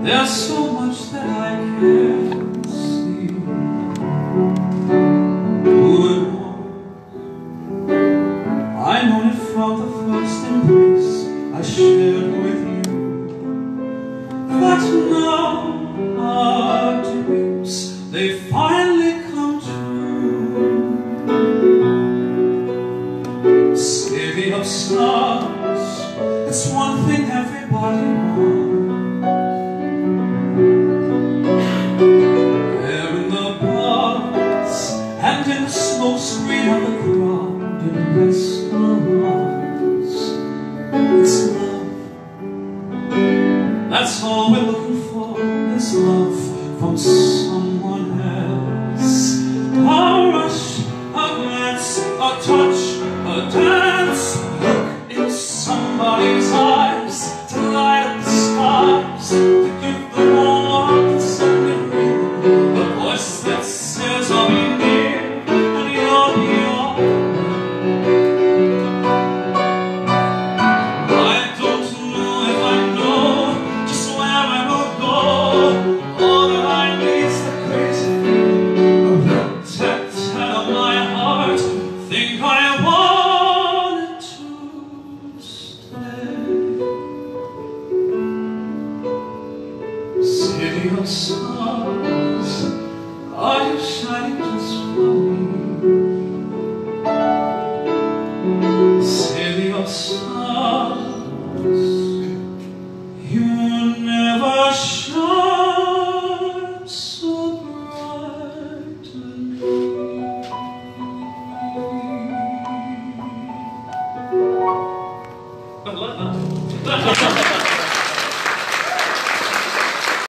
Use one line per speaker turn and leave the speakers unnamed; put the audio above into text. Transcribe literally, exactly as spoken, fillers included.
There's so much that I can't see. Who it was, I know it from the first embrace I shared with you. But now our dreams, they finally come true. City of stars, it's one thing everybody wants. There in the bars and in the smoke screen of the crowded restaurants, it's love. That's all we're looking for, is love from someone else. A rush, a glance, a touch, a dance, look in somebody's eyes to light up the skies, to give the world a second breath, a voice that says I'll be near and you'll be all. I don't know if I know just where I will go. All that I need is the crazy feeling, a rat-tat-tat on my heart. Think I wanted to stay. City of stars, are you shining just for me? City of stars, you never shine so brightly.